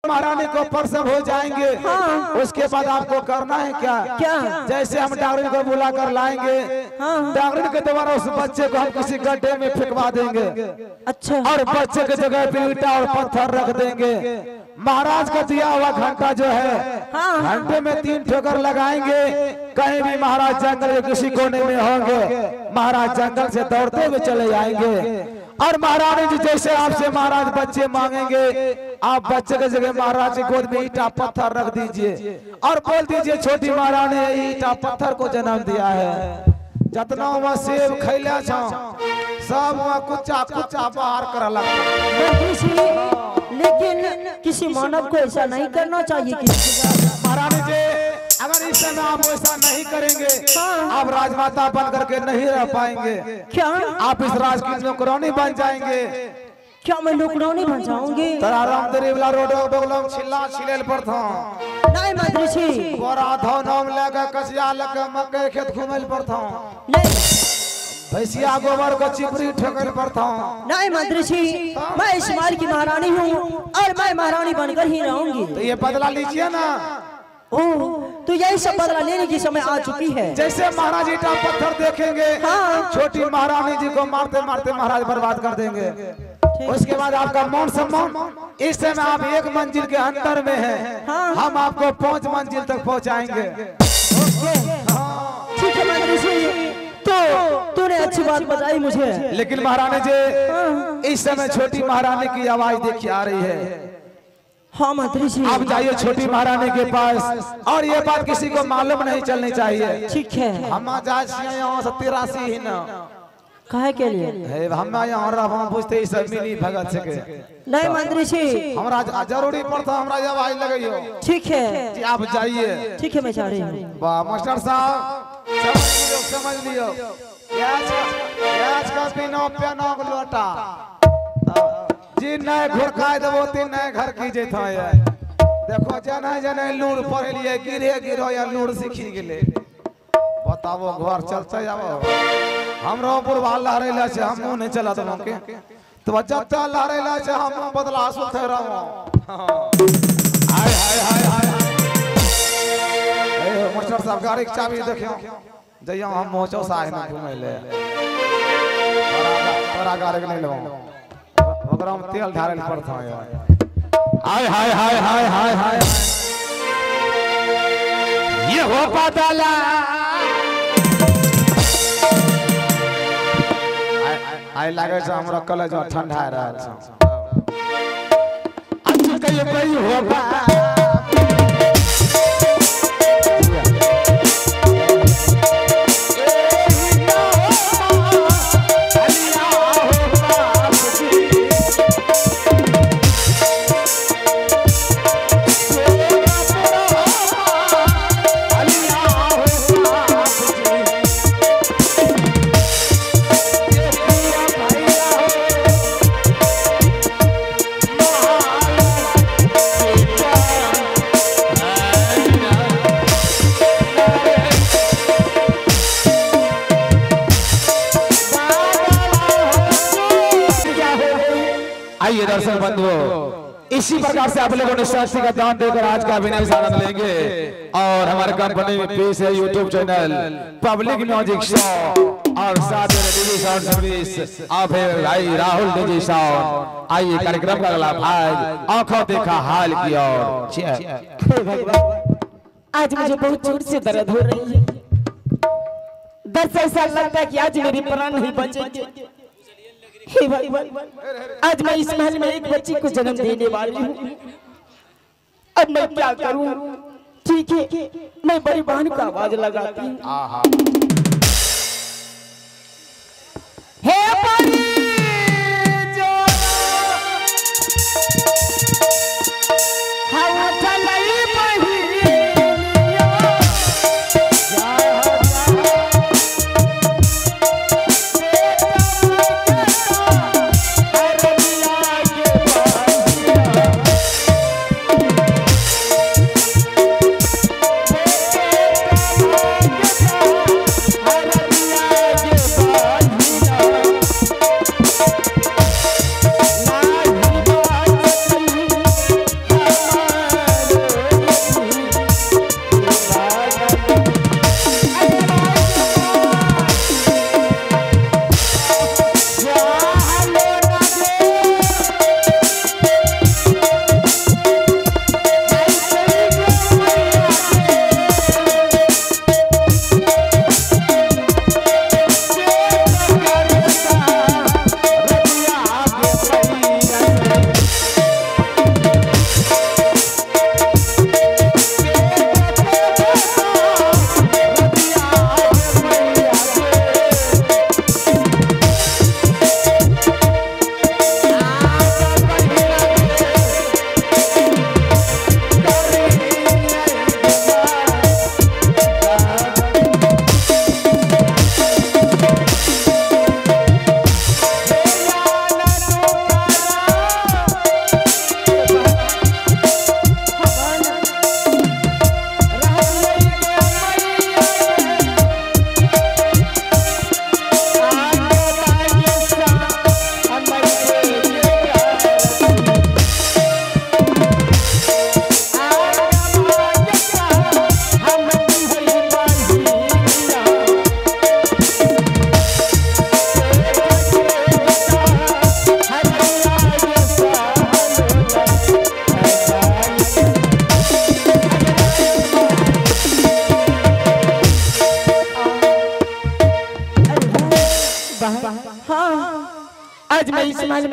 महारानी को प्रसव हो जाएंगे। हाँ। उसके बाद आपको करना है क्या? क्या? जैसे हम डॉक्टर को बुला कर लाएंगे, डॉक्टर के द्वारा उस बच्चे को हम किसी गड्ढे में फेंकवा देंगे। अच्छा। और बच्चे की जगह पे ईंटा और पत्थर रख देंगे। महाराज का दिया हुआ घंटा जो है, घंटे में 3 ठोकर लगाएंगे। कहीं भी महाराज जंगल के किसी कोने में होंगे, महाराज जंगल से दौड़ते हुए चले जाएंगे। और महारानी जी जैसे आपसे महाराज बच्चे मांगेंगे, आप बच्चे की जगह महाराज की गोद में ईंटा पत्थर रख दीजिए और बोल दीजिए छोटी महारानी ने ईंटा पत्थर को जन्म दिया है। जितना वहाँ सेब खैला सब वहाँ कुचा कुचा बाहर कर लगा। लेकिन किसी मानव को ऐसा नहीं करना चाहिए। महारानी जी अगर इस समय आप ऐसा नहीं करेंगे, आप राजमाता बन करके नहीं रह पाएंगे। क्या? आप इस राज की नौकरानी बन जाएंगे। क्या मैं नौकरानी बन जाऊंगी? तरा राम दरीवला रोडो बगलम छिल्ला छिलेल पर था। नहीं मंत्री जी। बोरा धो नाम लेके कसिया लेके मक्के खेत घूमेल पर था। नहीं। भैंसिया गोबर को चिपरी ठोकल पर था। नहीं मंत्री जी, मैं इस महल की महारानी हूँ और मैं महारानी बनकर ही रहूंगी। तो ये बदला लीजिए ना। ओह, तो यही सब बदला लेने की समय आ चुकी है। जैसे महाराज ईंटा पत्थर देखेंगे, छोटी महारानी जी को मारते मारते महाराज बर्बाद कर देंगे। उसके बाद आपका मान सम्मान, इस समय आप 1 मंजिल के अंदर में हैं, हम आपको 5 मंजिल तक पहुंचाएंगे। ठीक है मंत्री जी, तो तूने अच्छी बात बताई मुझे। लेकिन महारानी जी इस समय छोटी महारानी की आवाज देखिए आ रही है। हाँ मंत्री जी। आप जाइए छोटी महारानी के पास, और ये बात किसी को मालूम नहीं चलनी चाहिए। ठीक है। हम यहाँ से 83 ही ना काहे के लिए? हम यहाँ पूछते सब मिली भगत से के। नहीं मंत्री जी, हमरा जरूरी पड़ता, हमरा आवाज लगाइयो। ठीक है आप जाइए। ठीक है, मैं जा रही हूँ। वाह मास्टर साहब, समझ लियो प्याज का बिना प्यानो लोटा जी नए घर खाए देबो तीन नए घर की जेथा है। देखो जने जने लूड़ पड़ लिए गिरे गिरो या लूड़ सीखी गेले। बताओ घर चलते जाओ। हमरो बुढ़वा लहरेला से हम नहीं चला तो के तो जत्ता लहरेला से हम बदला सुथे रहो। हाय हाय हाय हाय। ए मास्टर साहब गाड़ी की चाबी देखियो जइया हम मोचो साहे में घुमे ले। बड़ा गाड़ी के नहीं लेबो, ओकरा में तेल ढारल पड़ता है। हाय हाय हाय हाय हाय हाय। ये हो पाताला आई लागे छ हमरा कलेज ठंडा रहल छ। आज कहियो कहियो हो बा दर्शक बंधुओं, इसी प्रकार से आप लोगों ने शास्त्री का दान देकर आज का अभिनय से आनंद लेंगे। और हमारे कंपनी में पेश है YouTube channel public music show और साथ में डीजे साउंड सर्विस। आप है भाई राहुल डीजे साउंड। आइए कार्यक्रम का अगला भाग आंखों देखा हाल की ओर। आज मुझे बहुत जोर से दर्द हो रही है। दर्द से ऐसा लगता है कि आज मेरी प्राण नहीं बचेंगे। हे भगवान, आज मैं इस महल में एक बच्ची को जन्म देने वाली हूँ। अब मैं क्या करूँ? ठीक है, मैं बड़ी बहन को आवाज लगाती हूँ।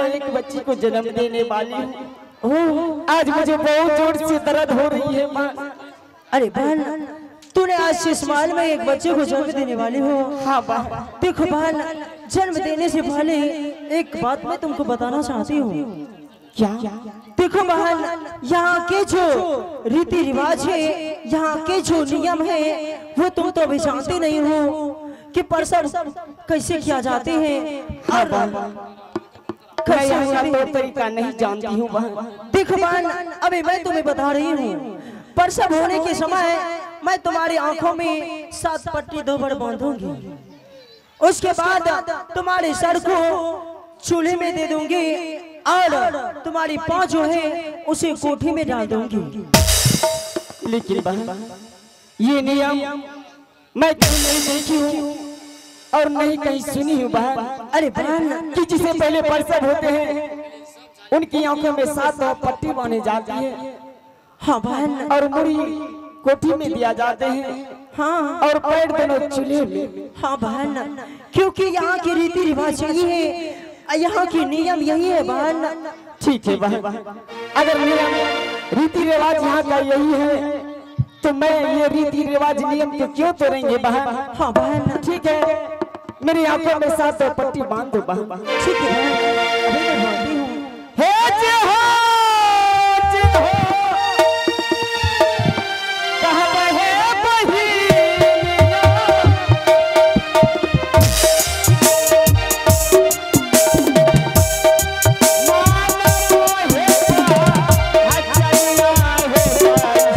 मैं एक बच्ची को जन्म देने वाली हूँ। आज मुझे बहुत जोर से दर्द हो रही है माँ। अरे बहन, तूने आज से इस्माइल में एक बच्चे को जन्म देने वाली हो। हाँ बहन। देखो बहन, जन्म देने से पहले एक बात मैं तुमको बताना चाहती हूँ। क्या? देखो बहन, यहाँ के जो रीति रिवाज है, यहाँ के जो नियम है, वो तुम तो अभी जानते नहीं हो कि प्रसव कैसे किया जाते हैं। हाँ बहन, मैं यहाँ तो तरीका नहीं जानती हूँ बहन। देखो बहन, अभी मैं तुम्हें बता रही हूँ, प्रसव होने के समय मैं तुम्हारी आंखों में 7 पट्टी दोहर बांधूंगी। उसके बाद तुम्हारे सर को चूल्हे में दे दूंगी और तुम्हारी पाँव जो है उसे कोठी में डाल दूंगी। लेकिन बहन, ये नियम मैं कहीं नहीं देखी हूँ और नहीं कहीं सुनी हूँ बहन। अरे बहन, कि जिसे पहले प्रसव होते हैं उनकी आंखों में 7 पट्टी बांधी जाती है। हाँ बहन, और मुड़ी कोठी में दिया जाते हैं। हाँ, और पैर दोनों चूल्हे में। हाँ बहन, क्योंकि यहाँ की रीति रिवाज यही है, यहाँ की नियम यही है बहन। ठीक है बहन, अगर नियम रीति रिवाज यहाँ का यही है तो मैं ये रीति रिवाज नियम को क्यों तोड़ेंगे बहन। हाँ बहन, ठीक है, मेरी आंखों में 7 पट्टी बांध दो बहन। ठीक है बहन, अभी मैं बांधती हूँ। हे जय हो, जय हो, कहाँ बहे बहिनिया, मानो हे हचरिया हे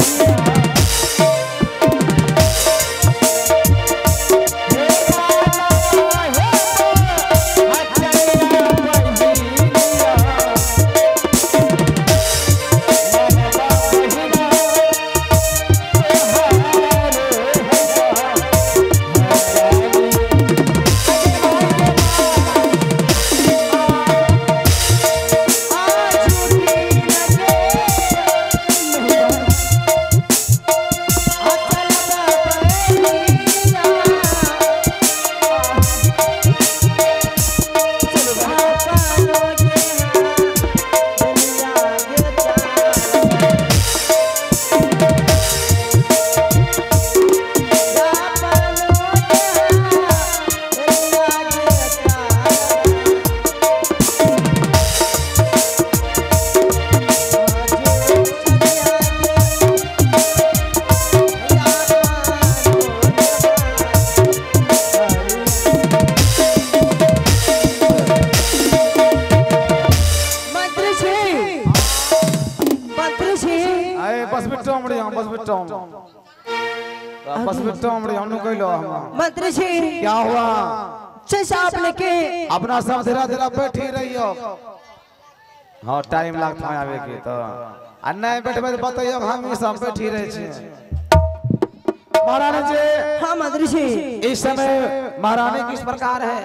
मंत्री जी, क्या हुआ? जैसा आपने के अपना सब धीरे धीरे बैठी रही हो। हाँ, टाइम लगता है आवे के तो नहीं बैठबे तो बताइए, हम सब बैठी रहे छे। महारानी जी। हाँ मंत्री जी। इस समय महारानी किस प्रकार है?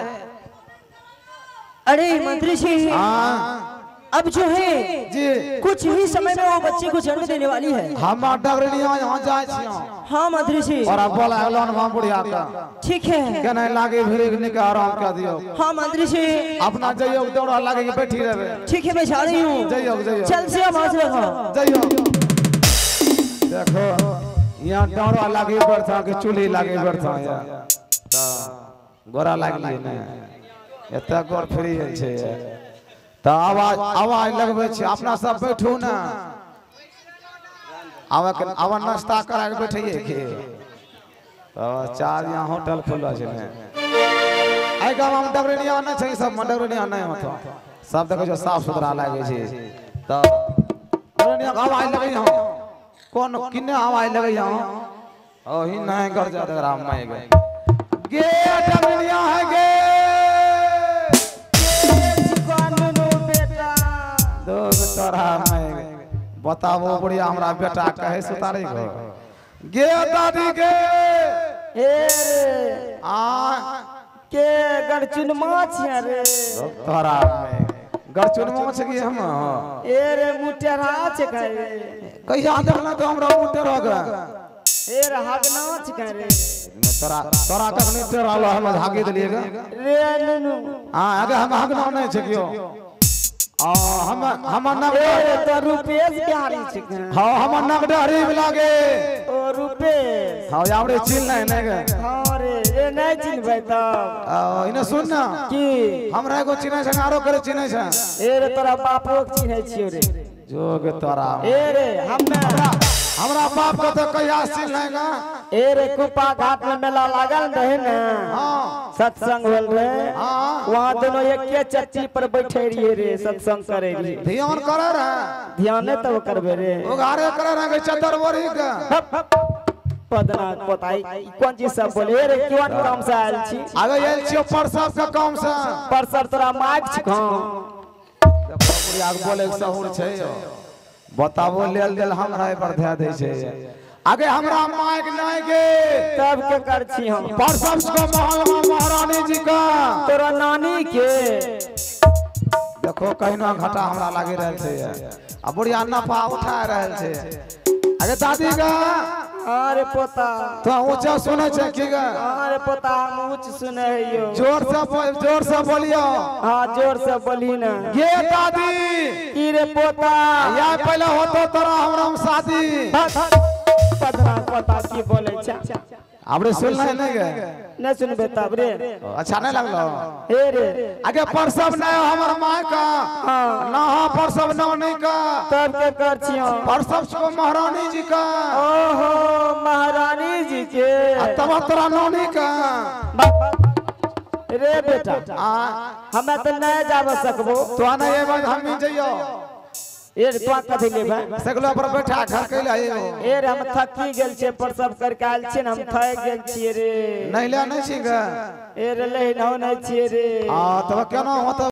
अरे मंत्री जी, हाँ अब जो है जी, कुछ ही समय में वो बच्चे को जन्म देने वाली है। हम डगरनिया यहाँ जाए छियो। हाँ मंत्री जी। और अब बोला अगला हम बुढ़िया का ठीक है, क्या नहीं लागे फिर निके आराम कर दियो। हाँ मंत्री जी, अपना जइयो दौड़ा लागे के बैठी रहे। ठीक है, मैं जा रही हूँ। जइयो जइयो, चल से आवाज लगा जइयो। देखो यहाँ दौड़ा लागे बैठा के चूल्हे लागे बैठा यार, गोरा लागली ने एता गोर फ्री छे तो आवाज आवाज लगबे छे। अपना सब बैठू ना, आवा नाश्ता करा के बैठिए के चार यहाँ होटल खुला छे ने। आई गांव में डगरनिया ना छै, सब डगरनिया नहीं होतो, सब देखो जो साफ सुथरा लागे छे। तो डगरनिया आवाज लगे यहाँ कौन किन्ने आवाज लगे यहाँ ओही नहीं कर जा राम माई गे डगरनिया है गे तोरा में बताओ बुढ़िया हमरा बेटा कहे सुतारे गो गे दादी गे ए आ के गरचुन माछ रे तोरा में गरचुन माछ के हम ए रे मुटेरा छ करे कहिया देखला तो हमरा मुटेरा ग ए रे हगनाच करे तोरा तोरा कखनी तेरा हम भागी देलिए ग रे ननु। हां आगे हम हगना नहीं छ कियो हम नग तो रुपेश बिहारी छिके हाँ हम नगडहरी में लागे ओ रुपेश हाँ हमरे चिन्ह नहीं नगे हाँ रे ये नहीं चिन्हबै तब इने सुन ना की हमरा एगो चिन्ह छै आरो करे चिन्ह छै ए रे तोरा बापो के चिन्है छियो रे जोग तोरा ए रे हमरा बाप के तो कहिया चिन्ह है ना ए रे कुपा घाट में मेला लागल रहे ना हाँ सत्संग होल रहे हाँ वहाँ दोनों एक चच्ची पर बैठे रहिए रे सत्संग करे रहिए ध्यान करे रहे ध्यान नहीं तो करबे रे उगारे करे रहे चदर बोरी के पदना पताई कौन चीज सब बोले रे कौन काम से आयल छी आगे आयल छी परसब के काम से परसर तोरा माइक छी हां देखो पूरी आग बोले के सहूर छै बताबो लेल देल हमरा पर ध्यान दे छै आगे हमरा माइक नहीं गे तब के कर छी हम परसब को महल में महारानी जी का तोरा नानी के देखो कहिनो घाटा हमरा लागी रहल छै आ बुढ़िया नफा उठा रहल छै आगे दादी का अरे पोता तो ऊंचा सुने छै की गा अरे पोता हम ऊंच सुने हियो जोर से बोलियो हां जोर से बोली ना ये दादी की रे पोता या पहले होतो तोरा हमरा में शादी पदना पोता की बोले छ हमरे सुन नहीं गे नहीं सुनबे तब रे अच्छा नहीं लगलो हे रे आगे परसब नहीं हमर मां का ना परसब नहीं का तब के कर छी हम परसब को महारानी जी का ओहो महारानी जी के तब तोरा नानी का रे बेटा हमें तो नहीं जाब सकबो तो ना ये बात हम जइयो ए रे तो कथि लेबे सगलो पर बैठा घर के ले ए रे हम थकी गेल छे पर सब करके आयल छे हम थक गेल छिए रे नहीं ले नहीं छी गे ए रे ले नहीं छिए रे तब केना होत